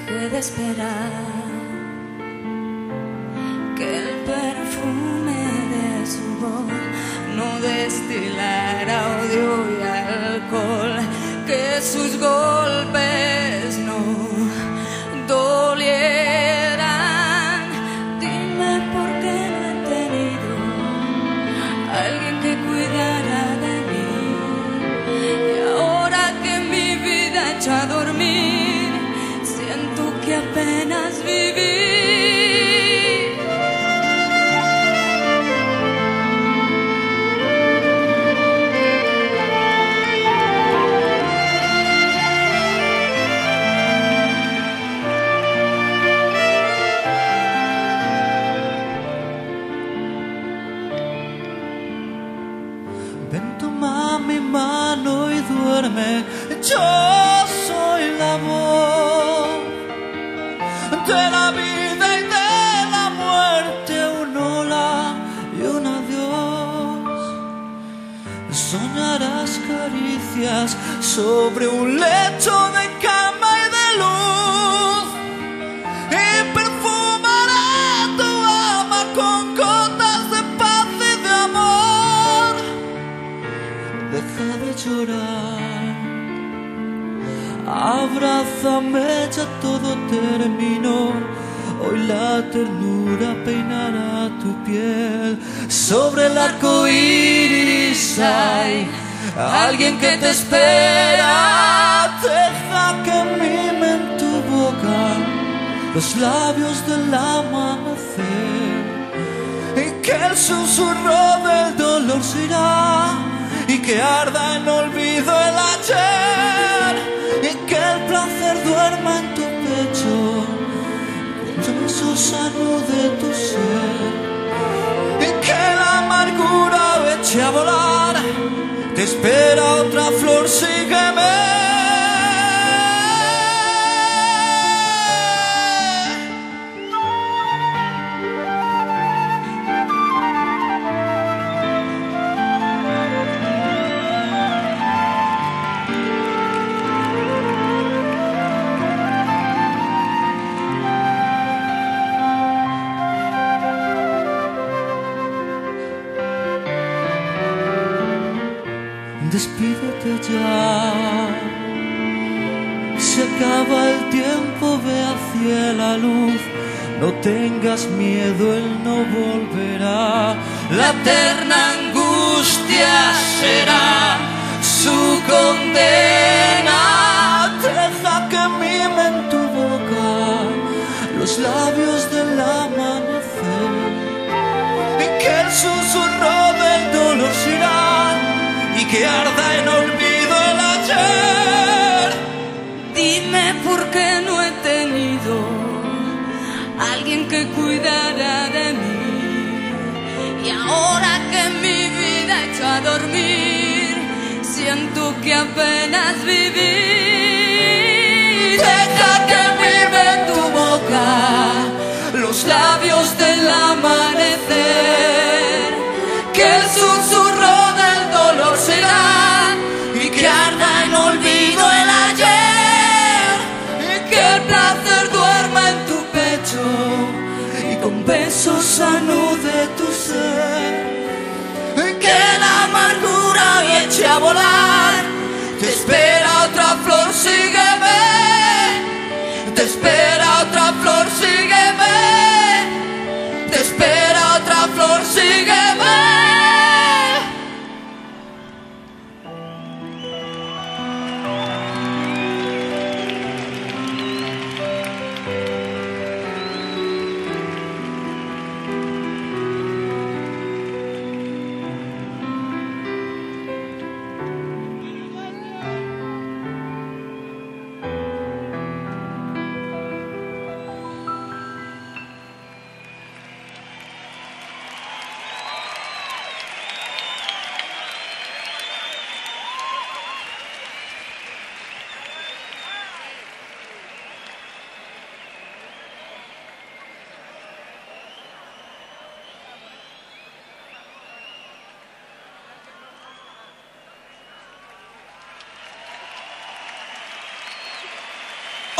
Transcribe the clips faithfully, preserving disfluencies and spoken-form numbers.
dejé de esperar que el perfume de su voz no destilara odio y alcohol, que sus golpes no dolieran. Dime por qué no he tenido alguien que cuidara de mí, y ahora que mi vida echa a dormir, siento que apenas viví. Ven, toma mi mano y duerme. Yo soy la voz de la vida y de la muerte, un hola y un adiós. Soñarás caricias sobre un lecho de cama y de luz, y perfumará tu alma con gotas de paz y de amor. Deja de llorar, abrázame, ya todo terminó. Hoy la ternura peinará tu piel. Sobre el arco iris hay alguien que te espera. Deja que mimen tu boca los labios del amanecer, y que el susurro del dolor se irá, y que arda en olvido el ayer, y que el placer duerma en tu pecho, con besos anude tu ser, y que la amargura eche a volar. Te espera otra flor, sígueme. Despídete ya, se acaba el tiempo, ve hacia la luz. No tengas miedo, él no volverá. La eterna angustia será su condena. Deja que mimen tu boca los labios del amanecer, y que el susurro del dolor se irá, y que arda en olvido el ayer. Dime por qué no he tenido alguien que cuidara de mí, y ahora que mi vida echa a dormir, siento que apenas viví. Deja que vive en tu boca los labios del amanecer, que el susurro del dolor será, y que arda en olvido el ayer, y que el placer duerma en tu pecho, y con besos anude tu ser, y que la amargura eche a volar. Te espera otra flor, sígueme. Te espera otra flor, sígueme. Te espera otra flor, sígueme.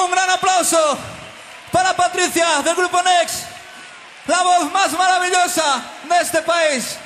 Un gran aplauso para Patricia del grupo Next, la voz más maravillosa de este país.